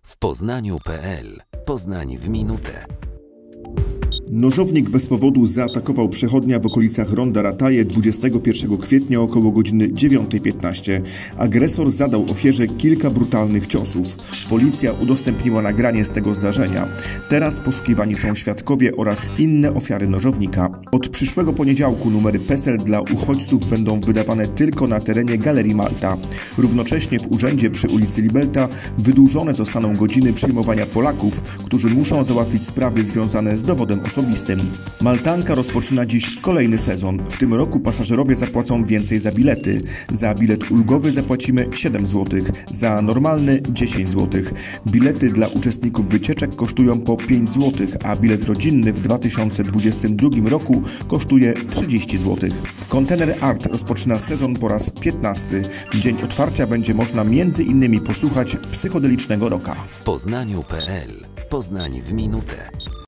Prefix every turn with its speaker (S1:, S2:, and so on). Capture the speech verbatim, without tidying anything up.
S1: w Poznaniu kropka pe el. Poznań w minutę.
S2: Nożownik bez powodu zaatakował przechodnia w okolicach Ronda Rataje dwudziestego pierwszego kwietnia około godziny dziewiątej piętnaście. Agresor zadał ofierze kilka brutalnych ciosów. Policja udostępniła nagranie z tego zdarzenia. Teraz poszukiwani są świadkowie oraz inne ofiary nożownika. Od przyszłego poniedziałku numery PESEL dla uchodźców będą wydawane tylko na terenie Galerii Malta. Równocześnie w urzędzie przy ulicy Libelta wydłużone zostaną godziny przyjmowania Polaków, którzy muszą załatwić sprawy związane z dowodem osobistym. Maltanka rozpoczyna dziś kolejny sezon. W tym roku pasażerowie zapłacą więcej za bilety. Za bilet ulgowy zapłacimy siedem złotych, za normalny dziesięć złotych. Bilety dla uczestników wycieczek kosztują po pięć złotych, a bilet rodzinny w dwa tysiące dwudziestym drugim roku kosztuje trzydzieści złotych. Container Art rozpoczyna sezon po raz piętnasty. W dzień otwarcia będzie można między innymi posłuchać psychodelicznego rocka.
S1: W Poznaniu kropka pe el. Poznań w minutę.